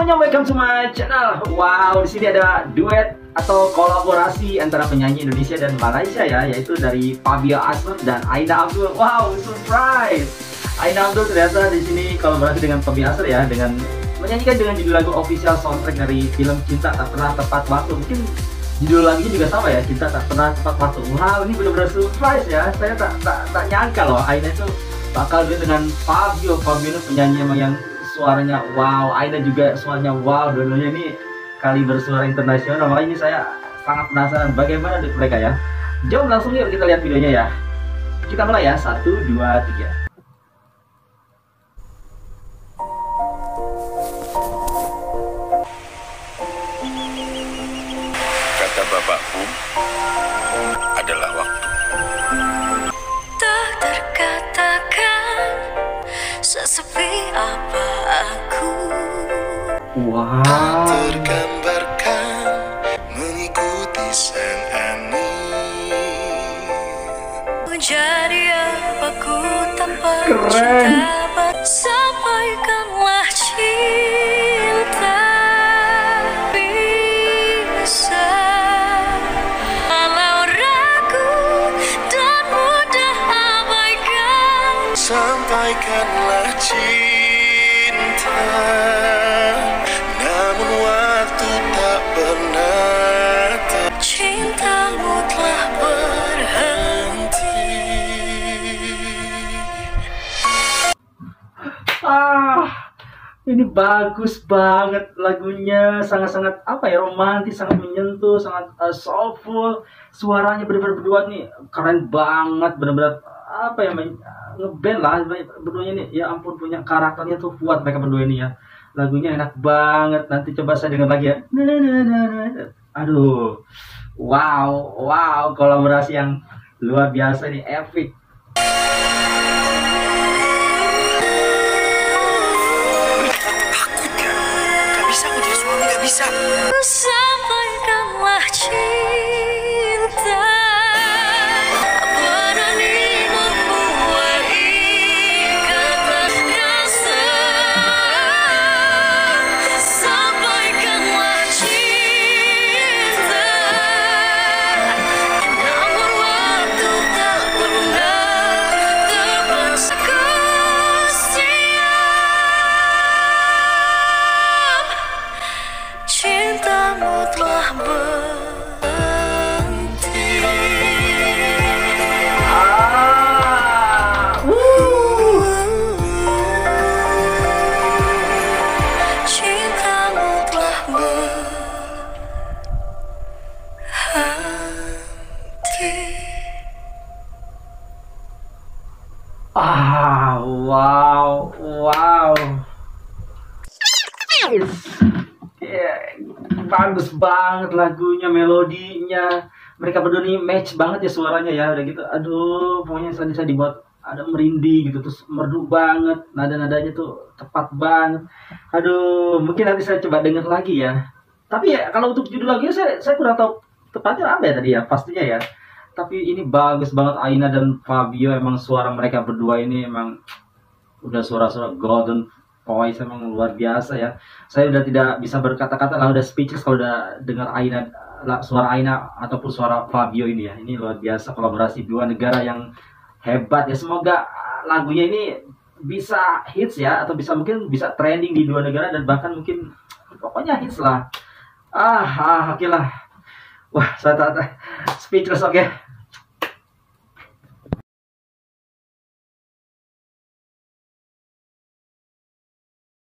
semuanya, welcome to my channel. Wow, di sini ada duet atau kolaborasi antara penyanyi Indonesia dan Malaysia ya, yaitu dari Fabio Aslam dan Aina Abdul. Wow, surprise! Aina Abdul ternyata di sini kolaborasi dengan Fabio Aslam ya, dengan menyanyikan dengan judul lagu official soundtrack dari film Cinta Tak Pernah Tepat Waktu. Mungkin judul lagunya juga sama ya, Cinta Tak Pernah Tepat Waktu. Wow, ini benar-benar surprise ya. Saya tak nyangka loh Aina itu bakal dengan Fabio. Fabio ini penyanyi emang yang suaranya wow, Aina juga suaranya wow, dua-duanya ini kali bersuara internasional. Makanya ini saya sangat penasaran bagaimana mereka ya. Jom langsung yuk kita lihat videonya ya. Kita mulai ya, 1, 2, 3. Kata bapakku adalah waktu. Tak terkatakan sesepi apa aku. Wow. Tergambarkan mengikuti sang angin. Menjadi apaku tanpa Keren. cinta. Sampaikanlah cinta bisa. Walau ragu dan mudah abaikan. Sampaikanlah cinta, namun waktu tak pernah Cintamu telah berhenti. Ini bagus banget lagunya, sangat-sangat apa ya, romantis, sangat menyentuh, sangat soulful. Suaranya benar-benar berdua nih keren banget, benar-benar apa ya, ngeband lah berduanya nih. Ya ampun, punya karakternya tuh kuat mereka berdua ini ya. Lagunya enak banget. Nanti coba saya dengar lagi ya. Aduh, wow, kolaborasi yang luar biasa nih, epic. Sampaikanlah cinta, berani membuat ikatan rasa. Sampaikanlah cinta, namun waktu tak pernah terpaksa. Ku siap, cintamu telah berhenti. Cintamu telah berhenti. Wow. Bagus banget lagunya, melodinya. Mereka berdua nih match banget ya suaranya ya. Udah gitu, aduh, pokoknya saya dibuat ada merinding gitu, terus merdu banget. Nada-nadanya tuh tepat banget. Aduh, mungkin nanti saya coba denger lagi ya. Tapi ya kalau untuk judul lagunya saya kurang tahu tepatnya apa ya tadi ya, pastinya ya. Tapi ini bagus banget, Aina dan Fabio, emang suara mereka berdua ini emang udah suara-suara golden voice, emang luar biasa ya. Saya udah tidak bisa berkata-kata lah, udah speechless kalau udah dengar Aina, suara Aina ataupun suara Fabio ini ya. Ini luar biasa, kolaborasi dua negara yang hebat ya. Semoga lagunya ini bisa hits ya, atau mungkin bisa trending di dua negara, dan bahkan mungkin pokoknya hits lah. Oke lah. Wah, saya speechless. Oke.